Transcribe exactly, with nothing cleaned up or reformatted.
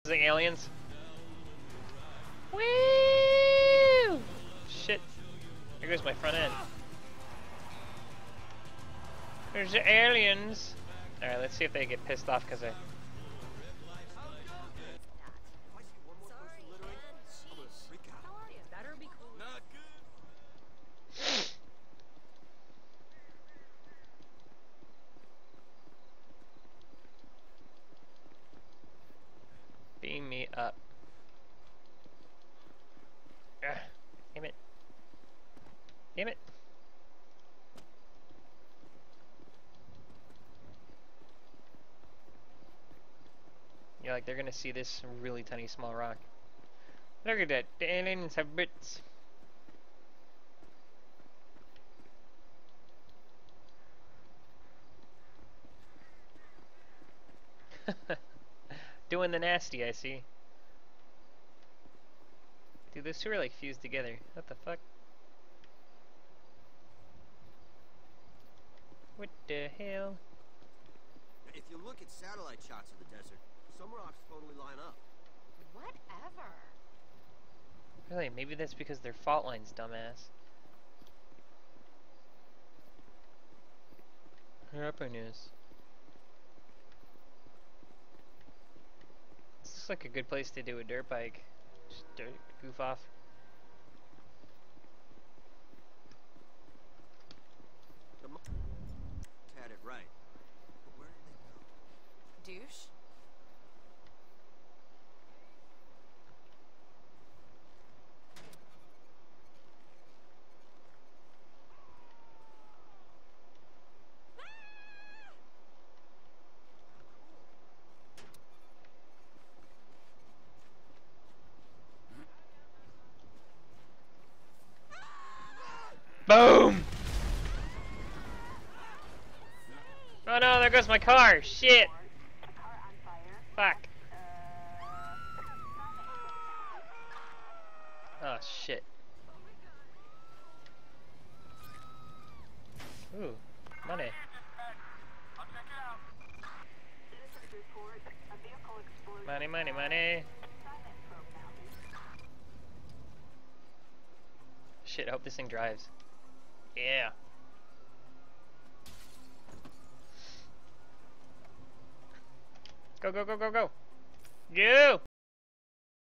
The aliens. Woo! Shit. Here goes my front end. There's the aliens. Alright, let's see if they get pissed off because I... Beam me up. Ugh, damn it. Damn it. You're like, they're gonna see this really tiny small rock. Look at that. The aliens have bits. Doing the nasty, I see. Dude, those two are like fused together. What the fuck? What the hell? If you look at satellite shots of the desert, some rocks totally line up. Whatever. Really? Maybe that's because they're fault lines, dumbass. Happiness. This looks like a good place to do a dirt bike. Just dirt, goof off. Had it right. But where did they go? Douche. Boom! Oh no, there goes my car! Shit! Fuck. Oh shit. Ooh, money. Money, money, money. Shit, I hope this thing drives. Yeah. Go, go, go, go, go. Go!